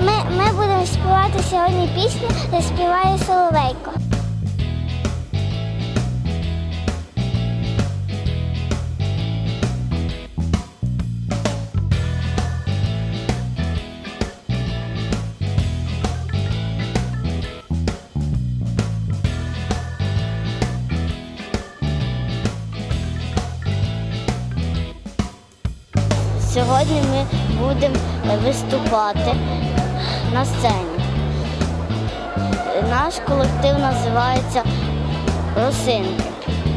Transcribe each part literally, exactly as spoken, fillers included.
ми, ми будемо співати сьогодні пісню «Заспіває соловейко». Сьогодні ми будемо виступати на сцені. Наш колектив називається «Росинки».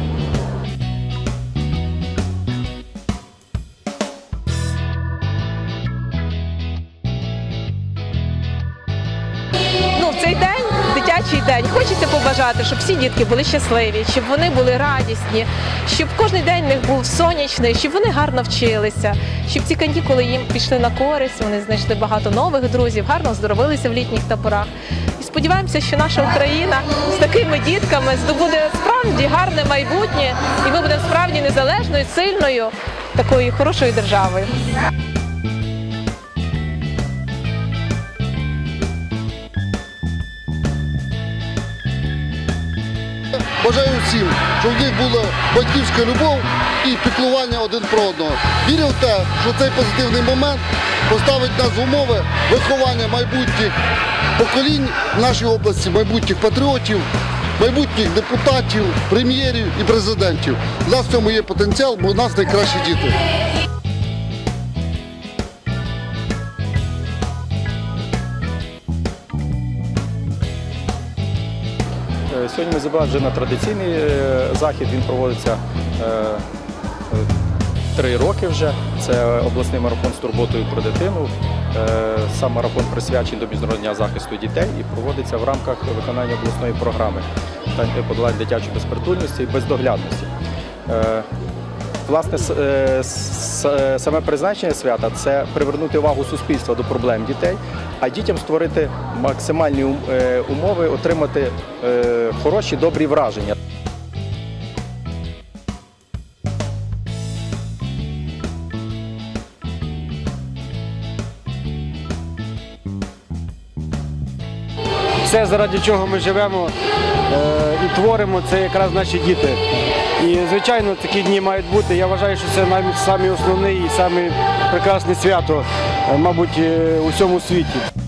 Ну, в цей день, дитячий день, хочеться побажати, щоб всі дітки були щасливі, щоб вони були радісні, щоб кожен день в них був сонячний, щоб вони гарно вчилися, щоб ці канікули їм пішли на користь, вони знайшли багато нових друзів, гарно оздоровилися в літніх таборах. І сподіваємося, що наша Україна з такими дітками здобуде справді гарне майбутнє, і ми будемо справді незалежною, сильною, такою хорошою державою. Бажаю всім, щоб в них була батьківська любов і піклування один про одного. Вірю в те, що цей позитивний момент поставить нас в умови виховання майбутніх поколінь в нашій області, майбутніх патріотів, майбутніх депутатів, прем'єрів і президентів. У нас в цьому є потенціал, бо у нас найкращі діти. Сьогодні ми зібралися вже на традиційний захід, він проводиться три роки вже. Це обласний марафон з турботою про дитину. Сам марафон присвячений до Міжнародного дня захисту дітей і проводиться в рамках виконання обласної програми подолання дитячої безпритульності і бездоглядності. Власне, саме призначення свята – це привернути увагу суспільства до проблем дітей, а дітям створити максимальні умови, отримати хороші, добрі враження. Все, заради чого ми живемо і творимо, це якраз наші діти. І, звичайно, такі дні мають бути. Я вважаю, що це найбільш самі основне і саме прекрасне свято, мабуть, у всьому світі.